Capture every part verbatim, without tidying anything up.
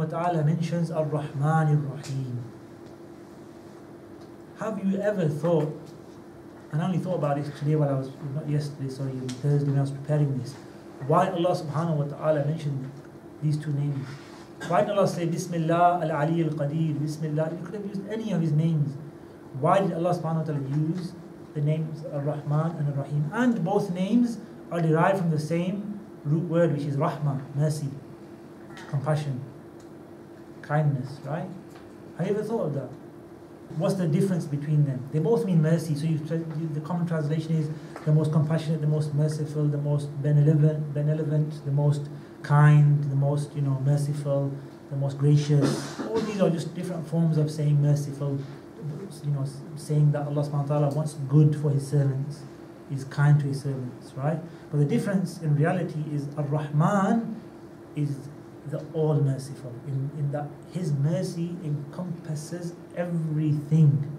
ta'ala mentions Ar-Rahman Ar-Rahim. Have you ever thought, and I only thought about it today while I was, not yesterday, sorry, on Thursday when I was preparing this, why Allah subhanahu wa ta'ala mentioned these two names? Why did Allah say Bismillah al-Ali al-Qadir, Bismillah? He could have used any of his names. Why did Allah subhanahu wa ta'ala use the names Ar-Rahman and Ar-Rahim? And both names are derived from the same root word, which is Rahmah, mercy, compassion, kindness, right? Have you ever thought of that? What's the difference between them? They both mean mercy. So you, the common translation is the most compassionate, the most merciful, the most benevolent, benevolent, the most kind, the most, you know, merciful, the most gracious. All these are just different forms of saying merciful, you know, saying that Allah subhanahu wa ta'ala wants good for his servants, is kind to his servants, right? But the difference in reality is Ar-Rahman is the all merciful, in, in that his mercy encompasses everything.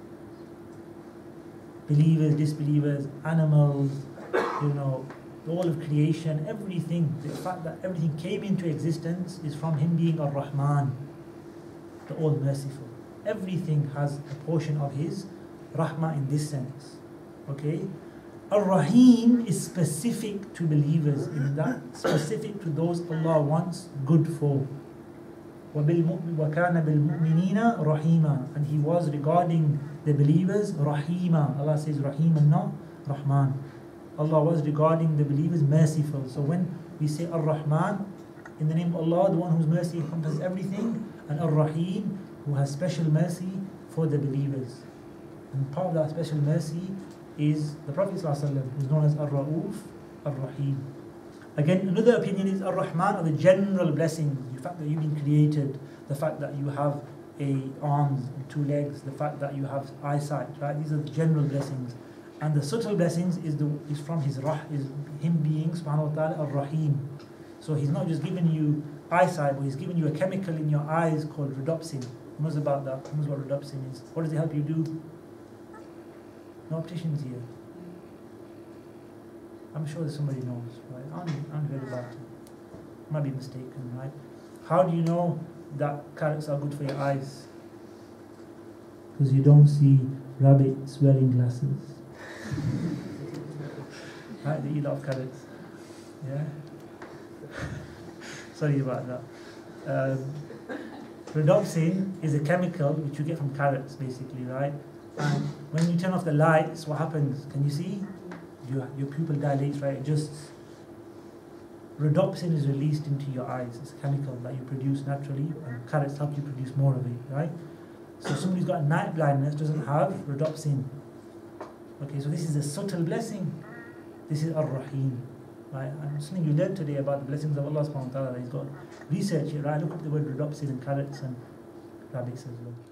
Believers, disbelievers, animals, you know, all of creation, everything. The fact that everything came into existence is from him being Ar-Rahman, the all merciful. Everything has a portion of his rahmah in this sense. Okay? Ar-Rahim is specific to believers, in that specific to those Allah wants good for. وَكَانَ بِالْمُؤْمِنِينَ رَحِيمًا, and he was regarding the believers Rahima. Allah says Rahim and not Rahman. Allah was regarding the believers merciful. So when we say Ar-Rahman, in the name of Allah, the one whose mercy encompasses everything, and Ar-Rahim, who has special mercy for the believers. And part of that special mercy is the Prophet ﷺ, who is known as Ar-Ra'uf, Ar-Rahim. Again, another opinion is Ar-Rahman are the general blessings, the fact that you've been created, the fact that you have a arms and two legs, the fact that you have eyesight, right? These are the general blessings. And the subtle blessings is the is from his rah, is him being subhanahu wa ta'ala Ar-Rahim. So he's not just giving you eyesight, but he's giving you a chemical in your eyes called rhodopsin. Who knows about that? Who knows what rhodopsin is? What does it help you do? No opticians here. I'm sure that somebody knows, right? I haven't, I haven't heard about it. Might be mistaken, right? How do you know that carrots are good for your eyes? Because you don't see rabbits wearing glasses. Right? They eat a lot of carrots. Yeah? Sorry about that. Um, rhodopsin is a chemical which you get from carrots, basically, right? And when you turn off the lights, what happens? Can you see? Your, your pupil dilates, right? It just rhodopsin is released into your eyes. It's a chemical that you produce naturally, and carrots help you produce more of it, right? So somebody who's got night blindness doesn't have rhodopsin. Okay, so this is a subtle blessing. This is Ar-Rahim, right? And something you learned today about the blessings of Allah subhanahu wa ta'ala. He's got research it, right? Look up the word rhodopsin and carrots and rabbits as well.